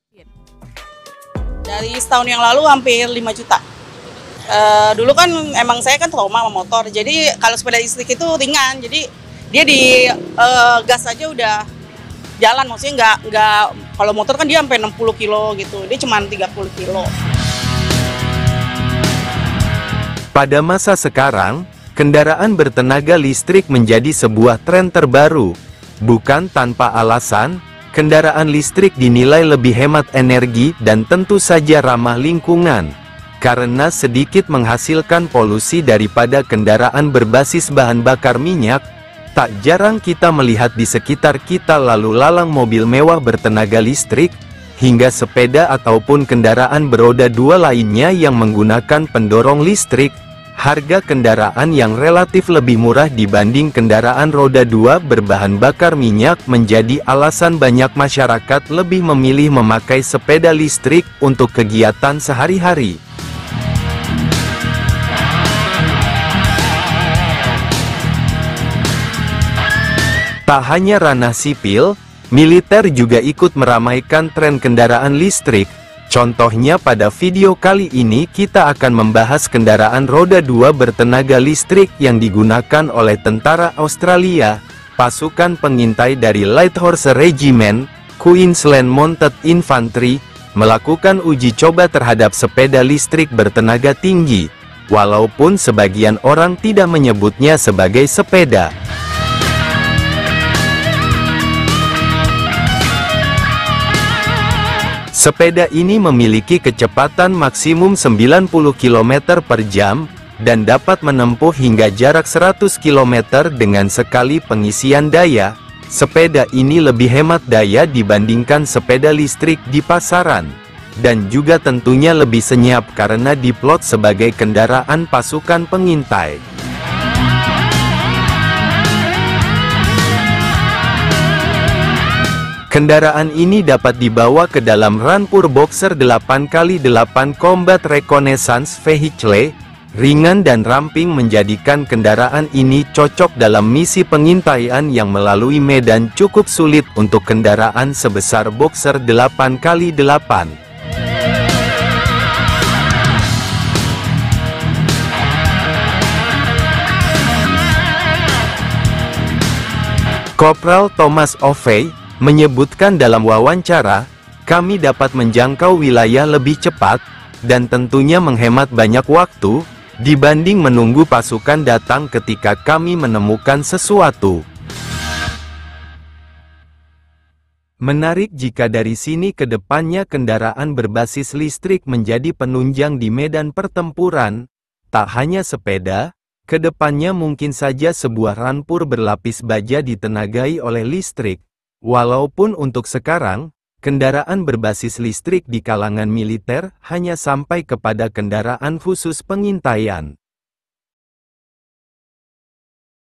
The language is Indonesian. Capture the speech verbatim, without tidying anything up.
Dari setahun yang lalu hampir lima juta. Uh, dulu kan emang saya kan trauma sama motor, jadi kalau sepeda listrik itu ringan, jadi dia di uh, gas aja udah jalan, maksudnya nggak nggak kalau motor kan dia sampai enam puluh kilo gitu, dia cuma tiga puluh kilo. Pada masa sekarang, kendaraan bertenaga listrik menjadi sebuah tren terbaru. Bukan tanpa alasan, kendaraan listrik dinilai lebih hemat energi dan tentu saja ramah lingkungan. Karena sedikit menghasilkan polusi daripada kendaraan berbasis bahan bakar minyak, tak jarang kita melihat di sekitar kita lalu lalang mobil mewah bertenaga listrik, hingga sepeda ataupun kendaraan beroda dua lainnya yang menggunakan pendorong listrik. Harga kendaraan yang relatif lebih murah dibanding kendaraan roda dua berbahan bakar minyak menjadi alasan banyak masyarakat lebih memilih memakai sepeda listrik untuk kegiatan sehari-hari. Tak hanya ranah sipil, militer juga ikut meramaikan tren kendaraan listrik. Contohnya pada video kali ini kita akan membahas kendaraan roda dua bertenaga listrik yang digunakan oleh tentara Australia, pasukan pengintai dari Light Horse Regiment, Queensland Mounted Infantry, melakukan uji coba terhadap sepeda listrik bertenaga tinggi, walaupun sebagian orang tidak menyebutnya sebagai sepeda. Sepeda ini memiliki kecepatan maksimum sembilan puluh kilometer per jam, dan dapat menempuh hingga jarak seratus kilometer dengan sekali pengisian daya. Sepeda ini lebih hemat daya dibandingkan sepeda listrik di pasaran, dan juga tentunya lebih senyap karena diplot sebagai kendaraan pasukan pengintai. Kendaraan ini dapat dibawa ke dalam Rampur Boxer delapan kali delapan Combat Reconnaissance Vehicle, ringan dan ramping menjadikan kendaraan ini cocok dalam misi pengintaian yang melalui medan cukup sulit untuk kendaraan sebesar Boxer delapan kali delapan. Kopral Thomas Ovey menyebutkan dalam wawancara, kami dapat menjangkau wilayah lebih cepat, dan tentunya menghemat banyak waktu, dibanding menunggu pasukan datang ketika kami menemukan sesuatu. Menarik jika dari sini ke depannya kendaraan berbasis listrik menjadi penunjang di medan pertempuran, tak hanya sepeda, ke depannya mungkin saja sebuah rampur berlapis baja ditenagai oleh listrik. Walaupun untuk sekarang, kendaraan berbasis listrik di kalangan militer hanya sampai kepada kendaraan khusus pengintaian.